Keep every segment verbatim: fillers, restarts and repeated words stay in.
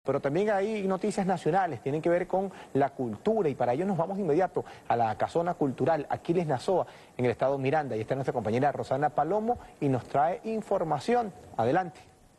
Pero también hay noticias nacionales, tienen que ver con la cultura y para ello nos vamos de inmediato a la casona cultural Aquiles Nazoa en el estado Miranda. Y está nuestra compañera Rosana Palomo y nos trae información. Adelante.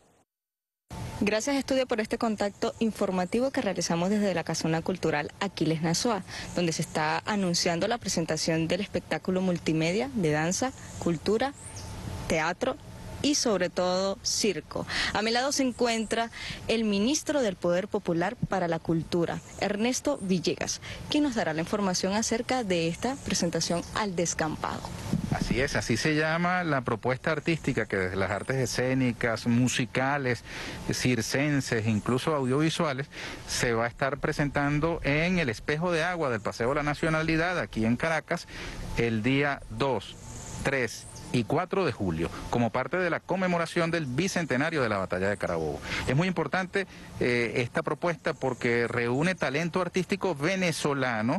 Gracias, Estudio, por este contacto informativo que realizamos desde la Casona Cultural Aquiles Nazoa, donde se está anunciando la presentación del espectáculo multimedia de danza, cultura, teatro y sobre todo circo. A mi lado se encuentra el ministro del Poder Popular para la Cultura, Ernesto Villegas, quien nos dará la información acerca de esta presentación al descampado. Así es, así se llama la propuesta artística que desde las artes escénicas, musicales, circenses, incluso audiovisuales, se va a estar presentando en el Espejo de Agua del Paseo de la Nacionalidad, aquí en Caracas, el día dos, tres y cuatro de julio, como parte de la conmemoración del bicentenario de la Batalla de Carabobo. Es muy importante eh, esta propuesta porque reúne talento artístico venezolano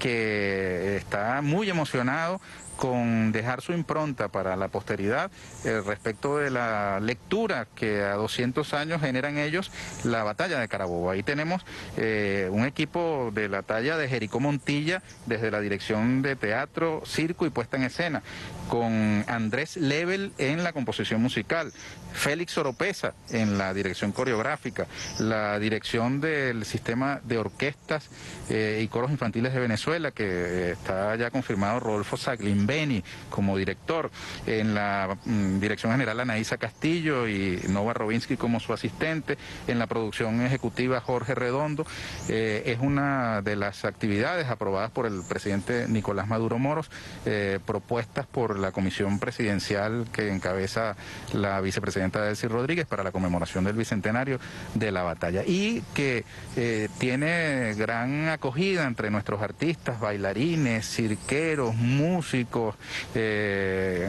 que está muy emocionado con dejar su impronta para la posteridad eh, respecto de la lectura que a doscientos años generan ellos la batalla de Carabobo. Ahí tenemos eh, un equipo de la talla de Jericó Montilla desde la dirección de teatro, circo y puesta en escena, con Andrés Lebel en la composición musical, Félix Oropesa en la dirección coreográfica, la dirección del sistema de orquestas eh, y coros infantiles de Venezuela, que eh, está ya confirmado Rodolfo Saglimbeni como director, en la mm, dirección general Anaísa Castillo y Nova Robinsky como su asistente, en la producción ejecutiva Jorge Redondo. Eh, es una de las actividades aprobadas por el presidente Nicolás Maduro Moros, eh, propuestas por la comisión presidencial que encabeza la vicepresidenta Delcy Rodríguez para la conmemoración del bicentenario de la batalla y que eh, tiene gran acogida entre nuestros artistas, bailarines, cirqueros, músicos, eh,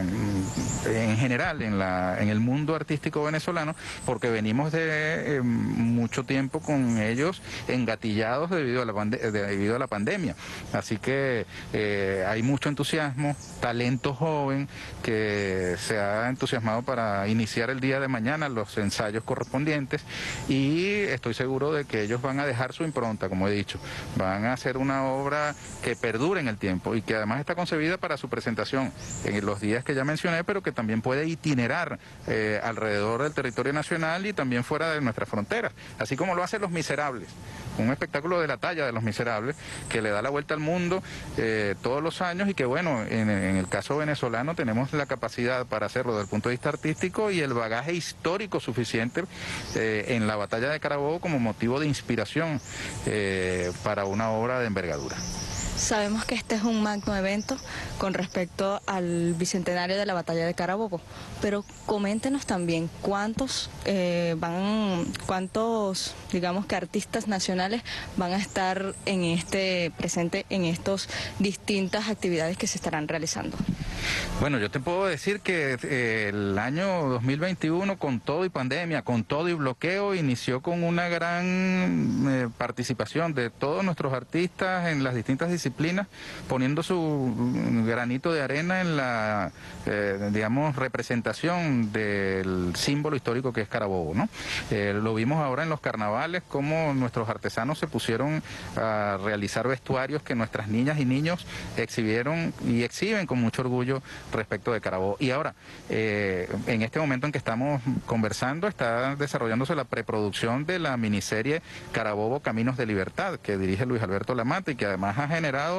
en general en, la, en el mundo artístico venezolano, porque venimos de eh, mucho tiempo con ellos engatillados debido a la, pande debido a la pandemia. Así que eh, hay mucho entusiasmo, talento joven que se ha entusiasmado para iniciar el día de mañana los ensayos correspondientes y estoy seguro de que ellos van a dejar su impronta, como he dicho, van a hacer una obra que perdure en el tiempo y que además está concebida para su presentación en los días que ya mencioné, pero que también puede itinerar eh, alrededor del territorio nacional y también fuera de nuestras fronteras, así como lo hacen Los Miserables, un espectáculo de la talla de Los Miserables que le da la vuelta al mundo eh, todos los años y que bueno, en, en el caso venezolano tenemos la capacidad para hacerlo desde el punto de vista artístico y el bagaje histórico suficiente eh, en la batalla de Carabobo como motivo de inspiración eh, para una obra de envergadura. Sabemos que este es un magno evento con respecto al bicentenario de la batalla de Carabobo, pero coméntenos también cuántos eh, van, cuántos, digamos que artistas nacionales van a estar en este presente en estas distintas actividades que se estarán realizando. Bueno, yo te puedo decir que eh, el año dos mil veintiuno, con todo y pandemia, con todo y bloqueo, inició con una gran eh, participación de todos nuestros artistas en las distintas disciplinas, poniendo su granito de arena en la, eh, digamos, representación del símbolo histórico que es Carabobo, ¿no? Eh, lo vimos ahora en los carnavales, cómo nuestros artesanos se pusieron a realizar vestuarios que nuestras niñas y niños exhibieron y exhiben con mucho orgullo respecto de Carabobo. Y ahora, eh, en este momento en que estamos conversando, está desarrollándose la preproducción de la miniserie Carabobo Caminos de Libertad, que dirige Luis Alberto Lamata y que además ha generado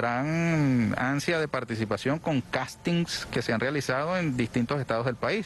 gran ansia de participación con castings que se han realizado en distintos estados del país.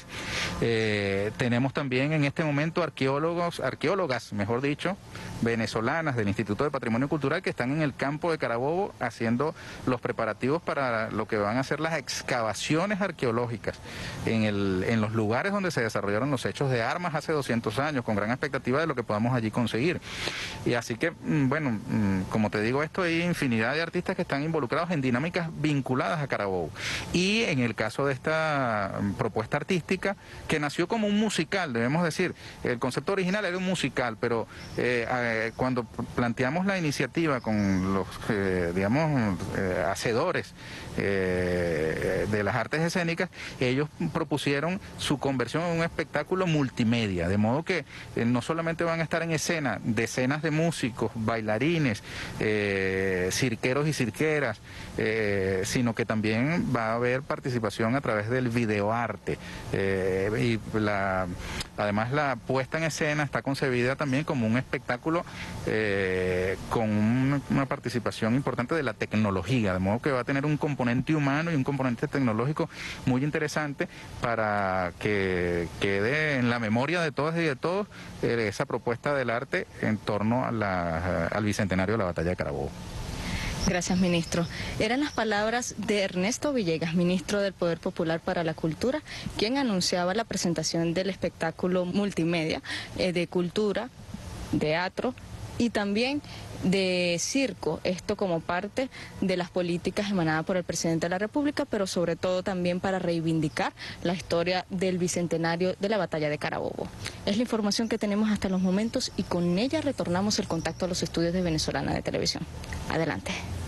Eh, tenemos también en este momento arqueólogos, arqueólogas, mejor dicho, venezolanas del Instituto de Patrimonio Cultural que están en el campo de Carabobo haciendo los preparativos para lo que van a ser las excavaciones arqueológicas en, el, en los lugares donde se desarrollaron los hechos de armas hace doscientos años, con gran expectativa de lo que podamos allí conseguir. Y así que, bueno, como te digo esto, hay infinidad de artistas que están involucrados en dinámicas vinculadas a Carabobo. Y en el caso de esta propuesta artística, que nació como un musical, debemos decir, el concepto original era un musical, pero eh, eh, cuando planteamos la iniciativa con los, eh, digamos, eh, hacedores, eh, eh, de las artes escénicas, ellos propusieron su conversión en un espectáculo multimedia, de modo que eh, no solamente van a estar en escena decenas de músicos, bailarines, eh, cirqueros y cirqueras, eh, sino que también va a haber participación a través del videoarte. Eh, y la, además la puesta en escena está concebida también como un espectáculo eh, con un, una participación importante de la tecnología, de modo que va a tener un componente humano y un componente tecnológico muy interesante para que quede en la memoria de todas y de todos eh, esa propuesta del arte en torno a la, al bicentenario de la batalla de Carabobo. Gracias, ministro. Eran las palabras de Ernesto Villegas, ministro del Poder Popular para la Cultura, quien anunciaba la presentación del espectáculo multimedia eh, de cultura, teatro y también de circo, esto como parte de las políticas emanadas por el presidente de la República, pero sobre todo también para reivindicar la historia del bicentenario de la batalla de Carabobo. Es la información que tenemos hasta los momentos y con ella retornamos el contacto a los estudios de Venezolana de Televisión. Adelante.